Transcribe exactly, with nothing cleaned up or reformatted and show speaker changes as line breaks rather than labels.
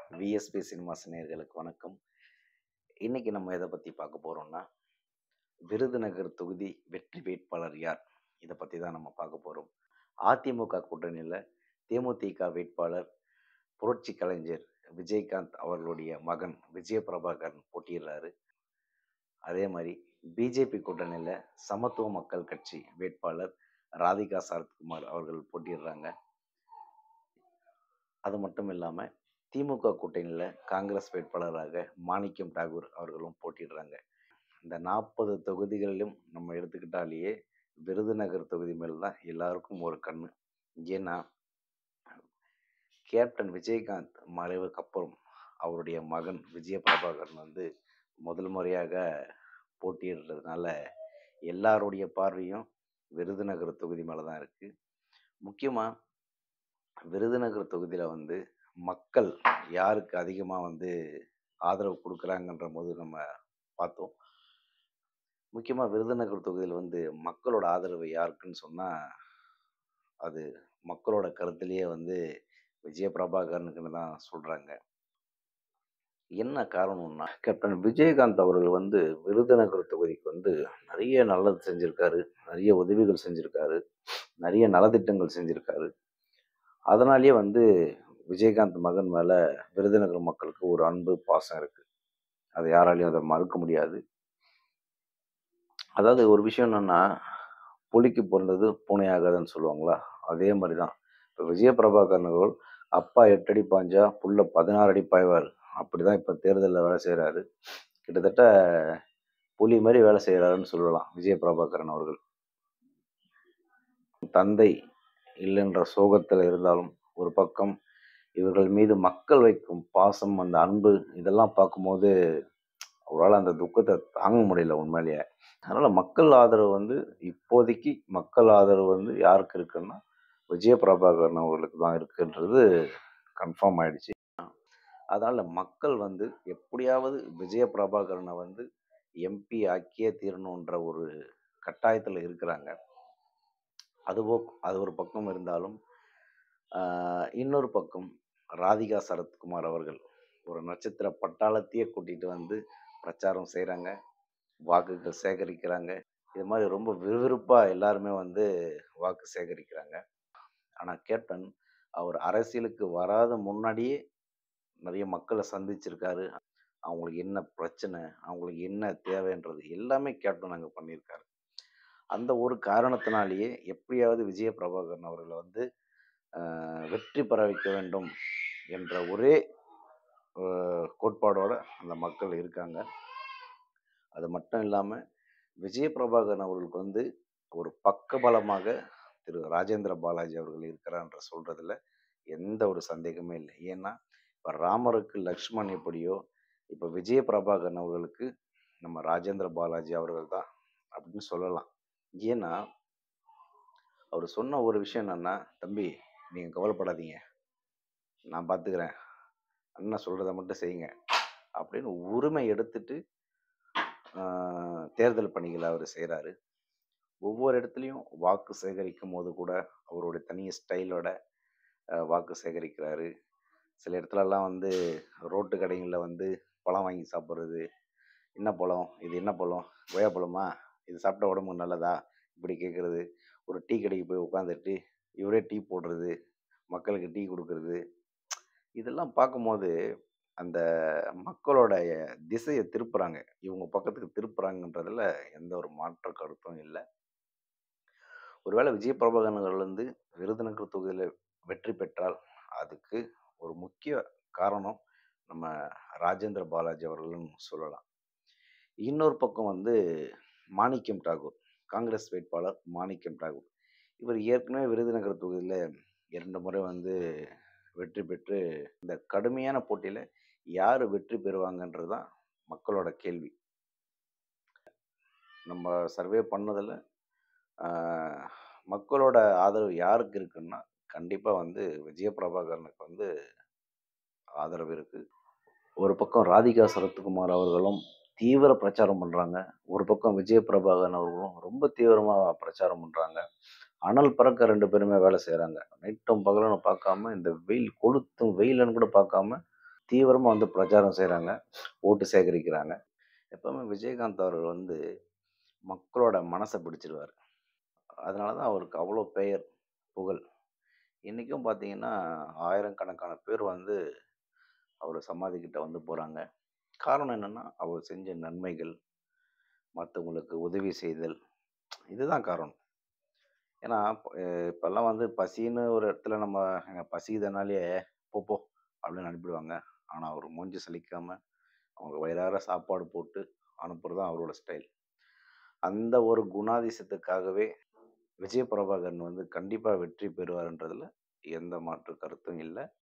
VSP cinemas நேயர்களுக்கு வணக்கம். இன்னைக்கு நம்ம எதை பத்தி பார்க்க போறோம்னா, விருதுநகர் தொகுதி வெற்றி வேட்பாளர் யார்? இத பத்தி தான் நம்ம பார்க்க போறோம். அதிமுக கூட்டணியில தேமுதிக வேட்பாளர் புரட்சி கலைஞர் விஜயகாந்த் அவர்களுடைய மகன் விஜய பிரபாகரன் போட்டியிடுறாரு. அதே மாதிரி பிஜேபி கூட்டணியில சமத்துவ மக்கள் கட்சி வேட்பாளர் ராதிகா சரத்குமார் அவர்கள் போட்டியிடுறாங்க. அது மட்டும் இல்லாம திமுக கூட்டணியில காங்கிரஸ் வேட்பாளராக மாணிக்கம் தாகூர் அவர்களும் போட்டியிடுறாங்க. இந்த நாற்பது தொகுதிகளிலும் நம்ம எடுத்துக்கிட்டாலேயே விருதுநகர் தொகுதி மேல் தான் எல்லாருக்கும் ஒரு கண்ணு. ஏன்னா கேப்டன் விஜயகாந்த் மறைவுக்கு அப்புறம் அவருடைய மகன் விஜய பிரபாகரன் வந்து முதல் முறையாக போட்டியிடுறதுனால எல்லாருடைய பார்வையும் விருதுநகர் தொகுதி மேலே தான் இருக்கு. முக்கியமாக விருதுநகர் தொகுதியில் வந்து மக்கள் யாருக்கு அதிகமாக வந்து ஆதரவு கொடுக்குறாங்கன்ற போது நம்ம பார்த்தோம். முக்கியமாக விருதுநகர் தொகுதியில் வந்து மக்களோட ஆதரவு யாருக்குன்னு சொன்னால் அது மக்களோட கருத்திலேயே வந்து விஜய பிரபாகரனுக்குன்னு தான் சொல்கிறாங்க. என்ன காரணம்னா, கேப்டன் விஜயகாந்த் அவர்கள் வந்து விருதுநகர் தொகுதிக்கு வந்து நிறைய நல்லது செஞ்சுருக்காரு, நிறைய உதவிகள் செஞ்சுருக்காரு, நிறைய நலத்திட்டங்கள் செஞ்சுருக்காரு. அதனாலேயே வந்து விஜயகாந்த் மகன் மேலே விருதுநகர் மக்களுக்கு ஒரு அன்பு பாசம் இருக்குது. அதை யாராலையும் அதை மறுக்க முடியாது. அதாவது ஒரு விஷயம் என்னன்னா, புலிக்கு பிறந்தது பூனையாகாதுன்னு சொல்லுவாங்களா, அதே மாதிரி தான் இப்போ விஜய பிரபாகரன் அவர்கள் அப்பா எட்டு அடி பாஞ்சா புள்ள பதினாறு அடி பாய்வார், அப்படி தான் இப்போ தேர்தலில் வேலை செய்கிறாரு. கிட்டத்தட்ட புலி மாதிரி வேலை செய்கிறாருன்னு சொல்லலாம் விஜய பிரபாகரன் அவர்கள். தந்தை இல்லைன்ற சோகத்தில் இருந்தாலும் ஒரு பக்கம் இவர்கள் மீது மக்கள் வைக்கும் பாசம், அந்த அன்பு, இதெல்லாம் பார்க்கும்போது அவரால் அந்த துக்கத்தை தாங்க முடியல உண்மையிலேயே. அதனால் மக்கள் ஆதரவு வந்து இப்போதைக்கு மக்கள் ஆதரவு வந்து யாருக்கு இருக்குன்னா விஜய பிரபாகரன் அவர்களுக்கு தான் இருக்குன்றது கன்ஃபார்ம் ஆயிடுச்சு. அதனால் மக்கள் வந்து எப்படியாவது விஜய பிரபாகரனை வந்து எம்பி ஆக்கியே தீரணுன்ற ஒரு கட்டாயத்தில் இருக்கிறாங்க. அதுவோ அது ஒரு பக்கம் இருந்தாலும் இன்னொரு பக்கம் ராதிகா சரத்குமார் அவர்கள் ஒரு நட்சத்திர பட்டாளத்தையே கூட்டிகிட்டு வந்து பிரச்சாரம் செய்கிறாங்க, வாக்குகள் சேகரிக்கிறாங்க. இது மாதிரி ரொம்ப விறுவிறுப்பாக எல்லாருமே வந்து வாக்கு சேகரிக்கிறாங்க. ஆனால் கேப்டன் அவர் அரசியலுக்கு வராத முன்னாடியே நிறைய மக்களை சந்திச்சிருக்காரு. அவங்களுக்கு என்ன பிரச்சனை, அவங்களுக்கு என்ன தேவைன்றது எல்லாமே கேப்டன் அங்கே பண்ணியிருக்காரு. அந்த ஒரு காரணத்தினாலேயே எப்படியாவது விஜய பிரபாகரன் அவர்களை வந்து வெற்றி பெற வைக்க வேண்டும் என்ற ஒரே கோட்பாடோட அந்த மக்கள் இருக்காங்க. அது மட்டும் இல்லாமல் விஜய பிரபாகரன் அவர்களுக்கு வந்து ஒரு பக்கபலமாக திரு ராஜேந்திர பாலாஜி அவர்கள் இருக்கிறான்ற சொல்றதுல எந்த ஒரு சந்தேகமே இல்லை. ஏன்னா இப்போ ராமருக்கு லக்ஷ்மண் எப்படியோ, இப்போ விஜய பிரபாகரன் அவர்களுக்கு நம்ம ராஜேந்திர பாலாஜி அவர்கள் தான் அப்படின்னு சொல்லலாம். ஏன்னா அவர் சொன்ன ஒரு விஷயம் என்னன்னா, தம்பி நீங்கள் கவலைப்படாதீங்க, நான் பார்த்துக்கிறேன், அண்ணன் சொல்கிறத மட்டும் செய்யுங்க அப்படின்னு உரிமை எடுத்துட்டு தேர்தல் பணிகளை அவர் செய்கிறாரு. ஒவ்வொரு இடத்துலையும் வாக்கு சேகரிக்கும் போது கூட அவருடைய தனி ஸ்டைலோட வாக்கு சேகரிக்கிறாரு. சில இடத்துலலாம் வந்து ரோட்டு கடைகளில் வந்து பழம் வாங்கி சாப்பிட்றது, என்ன பழம் இது, என்ன பழம், கொய்யா பழமா, இது சாப்பிட்டா உடம்புக்கு நல்லதா, இப்படி கேட்குறது. ஒரு டீ கடைக்கு போய் உட்காந்துட்டு இவரே டீ போடுறது, மக்களுக்கு டீ கொடுக்கறது, இதெல்லாம் பார்க்கும்போது அந்த மக்களோட திசையை திருப்புறாங்க, இவங்க பக்கத்துக்கு திருப்புறாங்கன்றதுல எந்த ஒரு மாற்ற கருத்தும் இல்லை. ஒருவேளை விஜய பிரபாகரன் வந்து விருதுநகர் தொகுதியில் வெற்றி பெற்றால் அதுக்கு ஒரு முக்கிய காரணம் நம்ம ராஜேந்திர பாலாஜி அவர்களும் சொல்லலாம். இன்னொரு பக்கம் வந்து மாணிக்கம் தாகூர், காங்கிரஸ் வேட்பாளர் மாணிக்கம் தாகூர், இவர் ஏற்கனவே விருதுநகர் தொகுதியில் இரண்டு முறை வந்து வெற்றி பெற்று இந்த கடுமையான போட்டியில் யார் வெற்றி பெறுவாங்கன்றது தான் மக்களோட கேள்வி. நம்ம சர்வே பண்ணதில் மக்களோட ஆதரவு யாருக்கு இருக்குன்னா கண்டிப்பாக வந்து விஜய பிரபாகரனுக்கு வந்து ஆதரவு இருக்குது. ஒரு பக்கம் ராதிகா சரத்குமார் அவர்களும் தீவிர பிரச்சாரம் பண்ணுறாங்க, ஒரு பக்கம் விஜய பிரபாகரன் அவர்களும் ரொம்ப தீவிரமாக பிரச்சாரம் பண்ணுறாங்க. அனல் பறக்க ரெண்டு பேருமே வேலை செய்கிறாங்க. நைட்டும் பகலும் பார்க்காம, இந்த வெயில் கொளுத்தும் வெயிலன்னு கூட பார்க்காம தீவிரமா வந்து பிரச்சாரம் செய்றாங்க. ஓட்டு சேகரிக்கிறாங்க. எப்பவுமே விஜயகாந்த் அவர்கள் வந்து மக்களோட மனச பிடிச்சிருவாரு. அதனால தான் அவருக்கு அவ்வளோ பெயர், புகழ். இன்னைக்கும் பார்த்தீங்கன்னா, ஆயிரக்கணக்கான பேர் வந்து அவரு சமாதி கிட்ட வந்து போறாங்க. காரணம் என்னன்னா, அவர் செஞ்ச நன்மைகள், மத்தவங்களுக்கு உதவி செய்தல். இதுதான் காரணம். ஏன்னா, அ இப்பல்லாம் வந்து பசின்னு ஒரு இடத்துல நம்ம "எனக்கு பசிக்குதுனாலே, போ போ" அப்படின்னு அனுப்பிடுவாங்க. ஆனா, அவரு மூஞ்சி சுளிக்காம, அவங்க வயிறார சாப்பாடு போட்டு அனுப்புறது தான் அவரோட ஸ்டைல். அந்த ஒரு குணாதிசயத்துக்காகவே விஜய பிரபாகரன் வந்து கண்டிப்பா வெற்றி பெறுவார்ன்றதுல எந்த மாற்று கருத்தும் இல்ல.